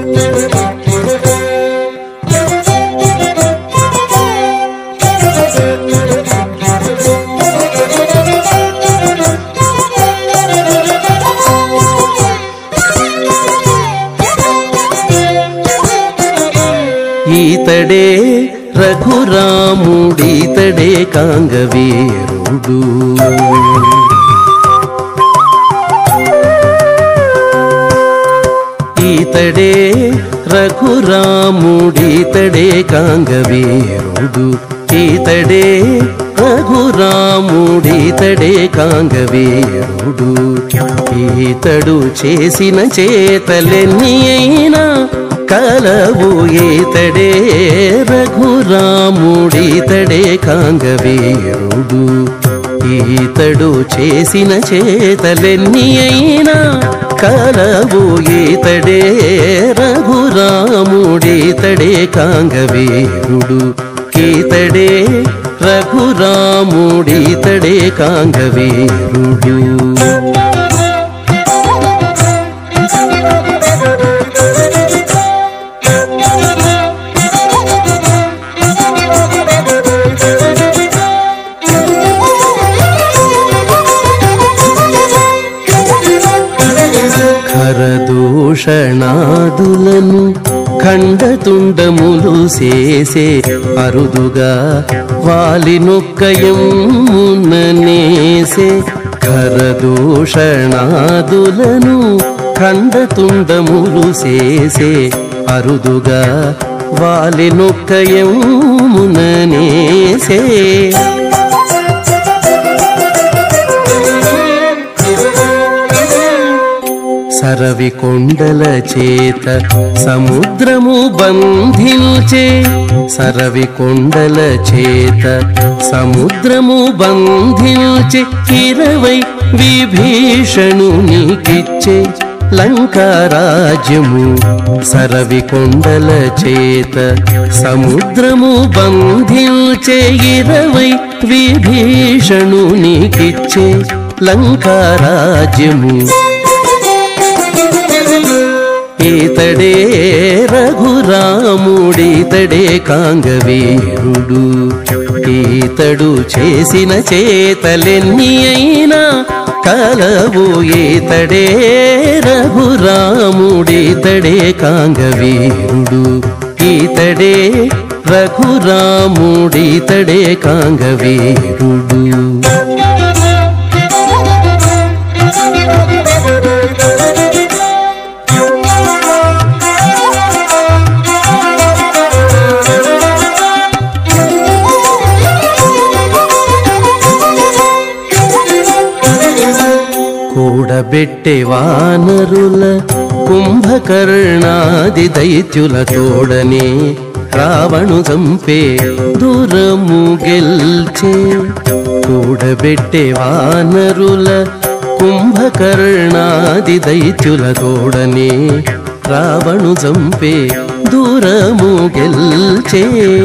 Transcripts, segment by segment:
ఈతడే రఘురాముడీతడే కాంగవీరుడు. ఈతడే రఘురాముడీతడే కాంగవీరుడు. ఈతడే రఘురాముడీతడే కాంగవీరుడు. ఈతడు చేసిన చేతలెన్ని అయినా కలవు ఈతడే రఘురాముడీతడే కాంగవీరుడు. ఈతడు చేసిన చేతలెన్ని అయినా కలవు ఈతడే రఘురాముడీతడే కాంగవీరుడు. ఈతడే రఘురాముడీతడే కాంగవీరుడు. ఖరదూషణాదులను ఖండతుండములు చేసే అరుదుగా వాలినొక్కయముననేసే. ఖరదూషణాదులను ఖండతుండములు చేసే అరుదుగా వాలినొక్కయముననేసే. సరవి కొండల చేత సముద్రము బంధించే. సరవి కొండల చేత సముద్రము బంధించే. 20 విభీషణునికిచ్చే లంకారాజ్యము. సరవి కొండల చేత సముద్రము బంధించే. 20 విభీషణునికిచ్చే లంకారాజ్యము. ఈతడే రఘురాముడీతడే కాంగవీరుడు. ఈతడు చేసిన చేతలెన్ని అయినా కలవు ఈతడే రఘురాముడీతడే కాంగవీరుడు. ఈతడే రఘురాముడీతడే కాంగవీరుడు. కూడబెట్టె వానరుల కుంభకర్ణాది దైత్యుల తోడనే రావణు చంపే దూరము గెల్చే. కూడబెట్టె వానరుల కుంభకర్ణాది దైత్యుల తోడనే రావణు చంపే దూరము గెల్చే.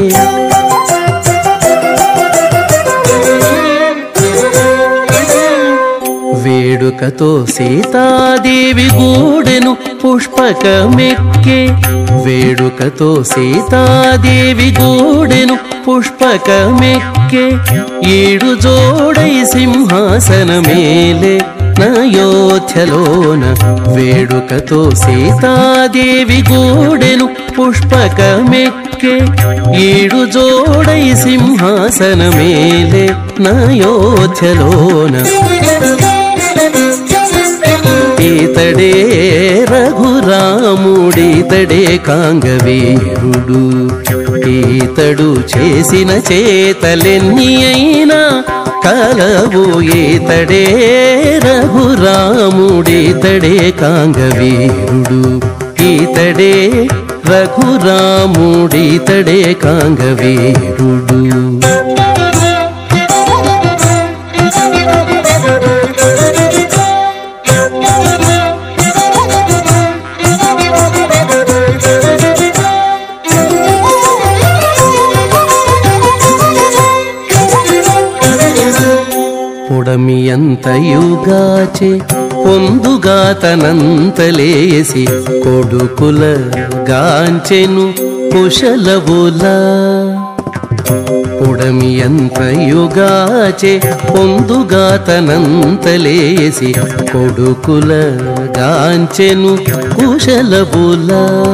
వేడుకతో సీతాదేవి గూడెను పుష్పకమెక్కే. వేడుకతో సీతాదేవి గూడెను పుష్పకమెక్కే. 7 జోడై సింహాసనమేలే నయోధ్యలోన. వేడుకతో సీతాదేవి గూడెను పుష్పకమెక్కే. 7 జోడై సింహాసనమేలే నయోధ్యలోన. ఈతడే రఘురాముడీతడే కాంగవీరుడు. ఈతడు చేసిన చేతలెన్ని అయినా కలవు ఈతడే రఘురాముడీతడే కాంగవీరుడు. ఈతడే రఘురాముడీతడే కాంగవీరుడు. పొడమియంతయుగాచే పొందుగా తనంతలేసి కొడుకుల గాంచెను కుశలవుల పుడమియంతయుగాచే పొందుగా తనంతలేసి కొడుకుల గాంచెను కుశలవుల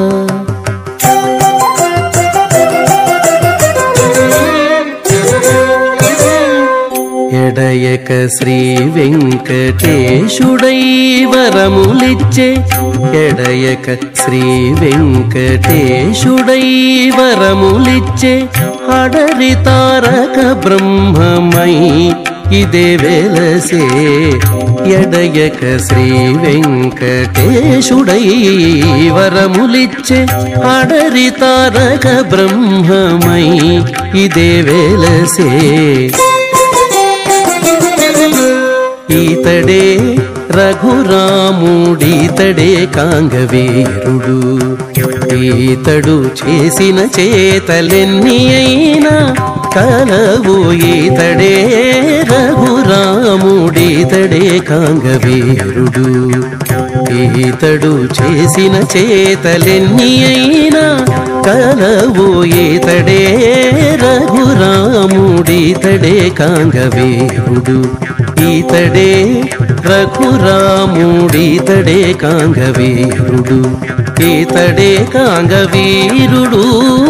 ఎడయక శ్రీ వెంకటేశుడై వరములిచ్చే ఎడయక శ్రీ వెంకటేశుడై వరములిచ్చే అడరి తారక బ్రహ్మమై ఇదే వెలసే ఎడయక శ్రీ వెంకటేశుడై వరములిచ్చే అడరి తారక బ్రహ్మమై ఇదే వెలసే ఈతడే రఘురాముడీతడే కాంగవీరుడు ఈతడు చేసిన చేతలెన్ని అయినా కలవు ఈతడే రఘురాముడీతడే కాంగవీరుడు ఈతడు చేసిన చేతలెన్ని అయినా కలవు ఈతడే రఘురాముడీతడే కాంగవీరుడు ఈతడే రఘురాముడీతడే కాంగవీరుడు ఈతడే కాంగవీరుడు